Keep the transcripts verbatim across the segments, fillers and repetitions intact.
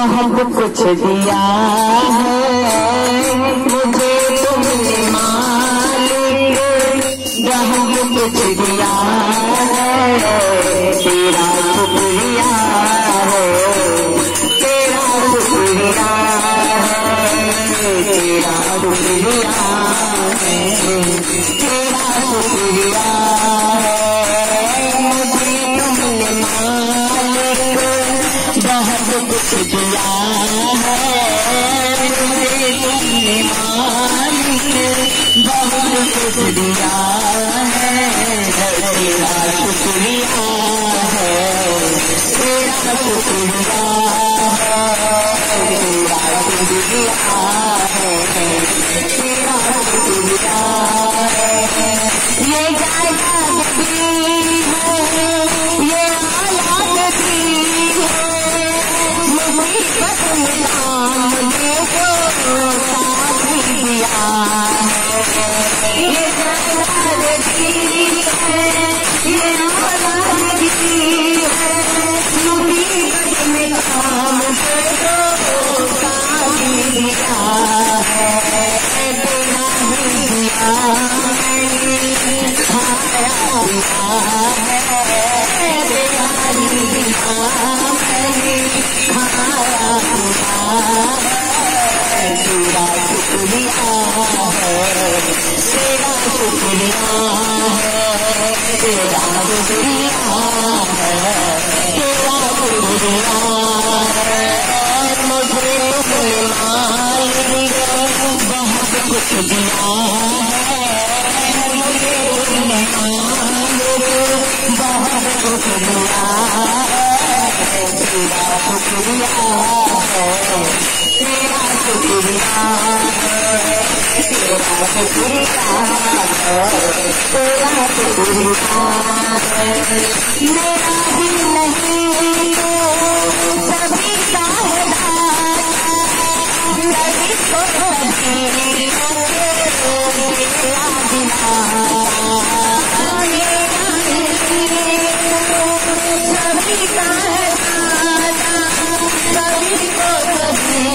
बहुत कुछ दिया है मुझे तुमने मालिक, बहुत कुछ दिया है तेरा शुक्रिया है, तेरा शुक्रिया है, तेरा शुक्रिया है, तेरा शुक्रिया है मुझे तुमने मालिक, बहुत कुछ दिया है मुझे तुमने मालिक, बहुत कुछ दिया है तेरा शुक्रिया है, तेरा शुक्रिया है, तेरा शुक्रिया है, तेरा शुक्रिया है। ये जायदाद दी है, ये औलाद दी है, मुसीबत में काम देखो साथ दिया है। ये जायदाद दी है, ये औलाद दी है, मुसीबत में काम देखो साथ दिया है। तेरा ही दिया है, खाया दिया है, तेरा ही दिया है, खाया दिया है, तेरा शुक्रिया है, तेरा शुक्रिया है, तेरा शुक्रिया है, तेरा शुक्रिया है मुझे तुमने मालिक, बहुत कुछ दिया है मुझे तुमने मालिक, बहुत कुछ दिया है तेरा शुक्रिया है, तेरा शुक्रिया है, तेरा शुक्रिया है, तेरा शुक्रिया है। मेरा दिल नहीं तो सभी का है दाता, सभी को सभी तेरा दिला, मेरा दिल सभी का है दाता, सभी को सभी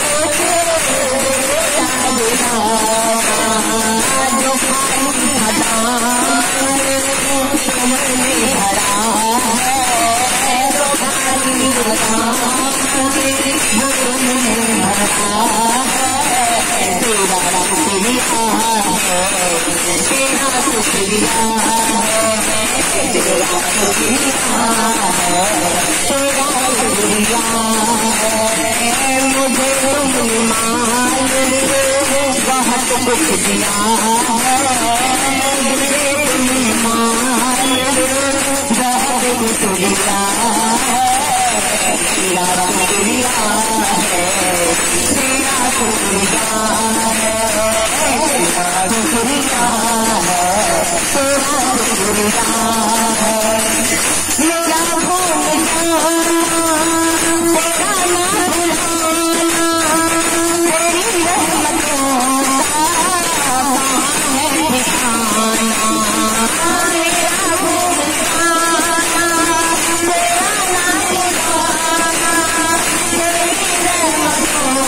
तेरा दिला, जो खाली खदान तुमने भरा है, जो खाली खदान तुमने भरा है, तेरा शुक्रिया है, तेरा शुक्रिया है, तेरा शुक्रिया है, तेरा शुक्रिया है मुझे तुमने मालिक, बहुत कुछ दिया है मुझे तुमने मालिक, बहुत कुछ दिया है तेरा शुक्रिया है, तेरा शुक्रिया है, तेरा शुक्रिया है, तेरा शुक्रिया है। मेरा भूल जाना तेरा ना भुलाना, तेरी रहमतों का है ठिकाना, मेरा भूल जाना तेरा ना भुलाना, तेरी रहमतों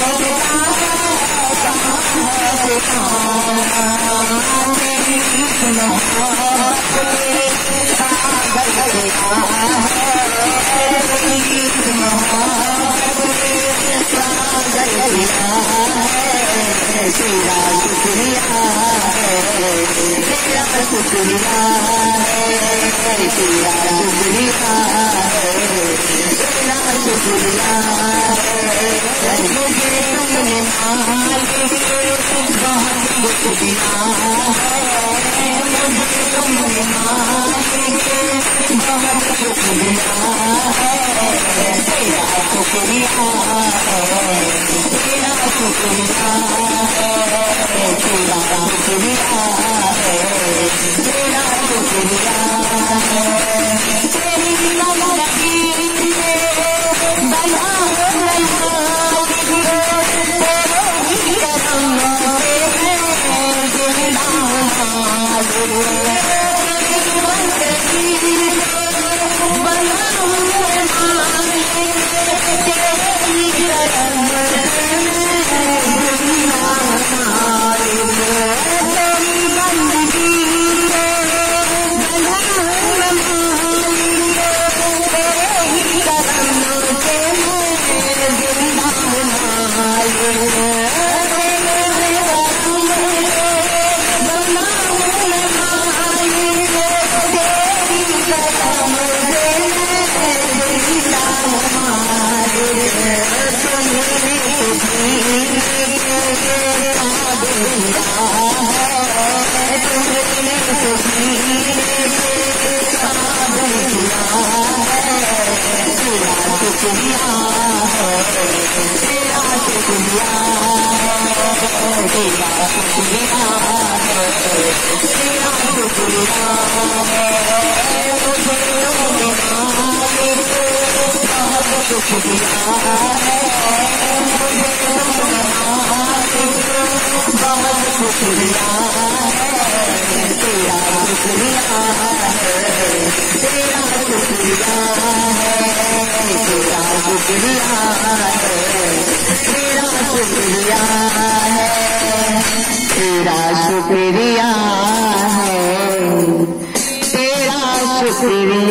का है ठिकाना, तेरी मोहब्बत सागर गया है, तेरी मोहब्बत सागर गया है, तेरा शुक्रिया है, तेरा शुक्रिया है, तेरा शुक्रिया है, तेरा शुक्रिया है मुझे तुमने मालिक, बहुत कुछ दिया है मुझे तुमने मालिक, बहुत कुछ दिया है तेरा शुक्रिया है, तेरा शुक्रिया है, तेरा शुक्रिया है, तेरा शुक्रिया है। तेरी नमकी ने बना हो तेरे ही करम से जिंदा बना है, तेरा शुक्रिया है, तेरा शुक्रिया है, तेरा शुक्रिया है, मुझे मिला बहुत शुक्रिया है, मुझे बहुत शुक्रिया है, तेरा शुक्रिया है, तेरा शुक्रिया है, तेरा शुक्रिया है, तेरा शुक्रिया है, तेरा शुक्रिया है, तेरा शुक्रिया